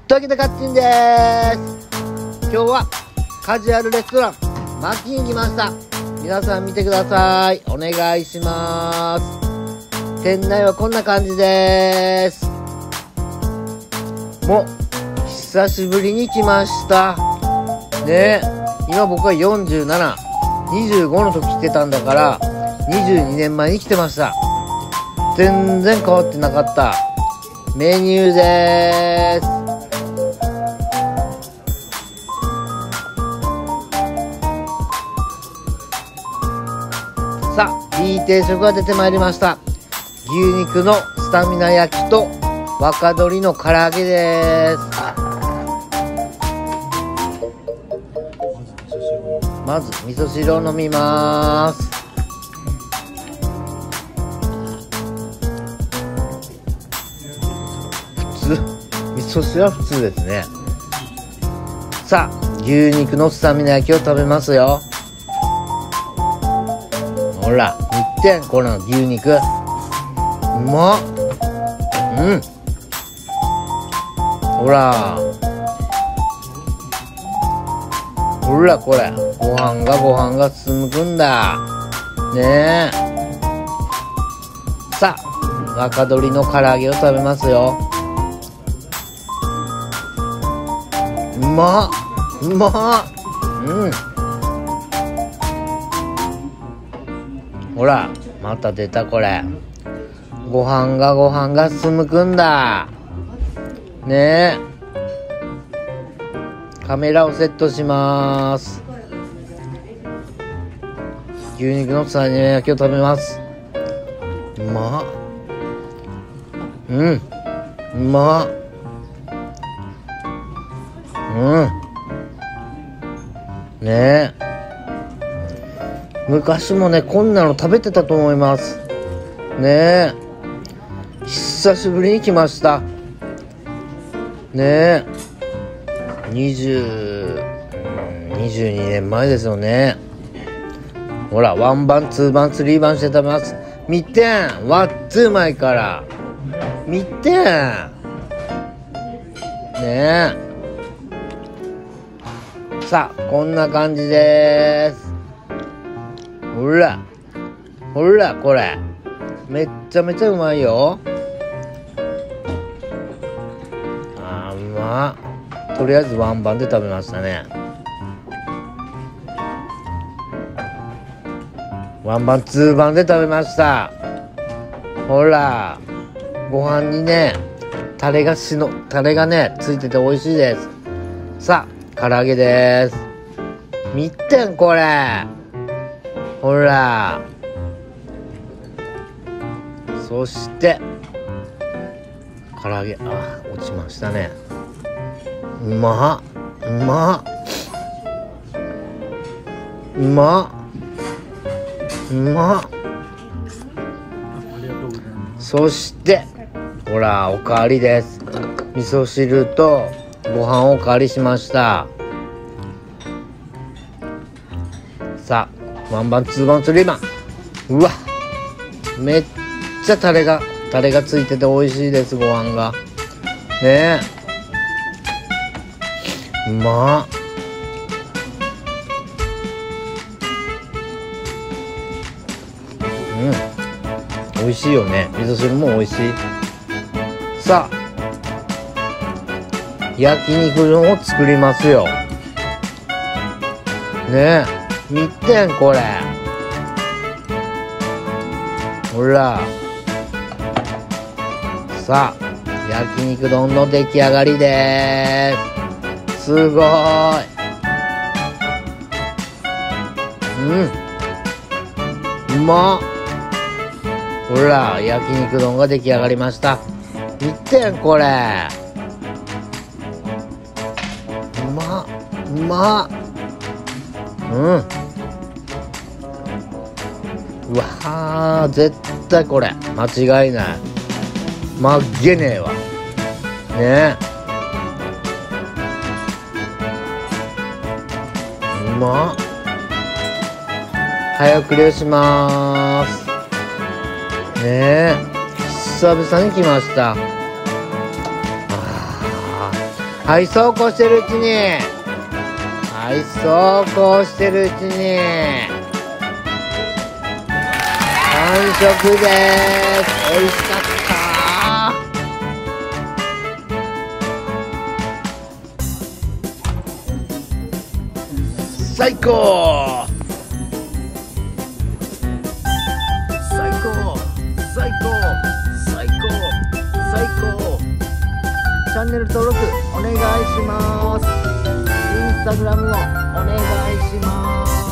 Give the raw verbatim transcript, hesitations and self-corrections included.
時田かっちんでーす。今日はカジュアルレストランマキに来ました。皆さん見てください。お願いします。店内はこんな感じでーす。もう久しぶりに来ましたね。今僕はよんじゅうなな、にじゅうごの時来てたんだからにじゅうにねんまえに来てました。全然変わってなかったメニューでーす。さあ、いい定食が出てまいりました。牛肉のスタミナ焼きと若鶏の唐揚げです。まず味噌汁を飲みます。普通、味噌汁は普通ですね。さあ、牛肉のスタミナ焼きを食べますよ。ほら、見てん、この牛肉。うまっ。うん。ほら。ほら、これ。ご飯がご飯が進むくんだ。ねえ。さあ、若鶏の唐揚げを食べますよ。うまっ。うまっ。うん。ほら、また出たこれ。ご飯がご飯が進むくんだ。ねえ。カメラをセットします。牛肉のスタミナ焼きを食べます。うまっ。うん。うまっ。うん。ねえ。昔もね、こんなの食べてたと思いますねえ。久しぶりに来ましたねえ。にじゅう、にじゅうにねんまえですよね。ほら、ワンバン、ツーバン、スリーバンして食べます。見てん、わっつうまいから見てんねえ。さあ、こんな感じでーす。ほらほら、これめっちゃめちゃうまいよ。あー、うまっ。とりあえずワンバンで食べましたね。ワンバンツーバンで食べました。ほら、ご飯にね、タレがしのタレがねついてて美味しいです。さあ、唐揚げです。見てん、これ。ほら。そして唐揚げ、あ、落ちましたね。うまっ、うまっ、うまっ、うまっ。そしてほら、おかわりです。味噌汁とご飯をおかわりしました。さあ、ワンバン、ツーバン、スリーバン。うわ、めっちゃタレがタレがついてて美味しいです。ご飯がねえ、うまっ。うん、美味しいよね。味噌汁も美味しい。さあ、焼肉丼を作りますよねえ。見てん、これ。ほら。さあ、焼肉丼の出来上がりでーす。すごーい。うん、うまっ。ほら、焼肉丼が出来上がりました。見てん、これ。うまっ、うまっ。うん。うわー、絶対これ間違いない。まっげねえわねえ。うまっ。早送りをしまーすねえ。久々に来ました。あはい、そうこうしてるうちにはいそうこうしてるうちに完食です。美味しかった最高最高最高最高最高。チャンネル登録お願いします。インスタグラムもお願いします。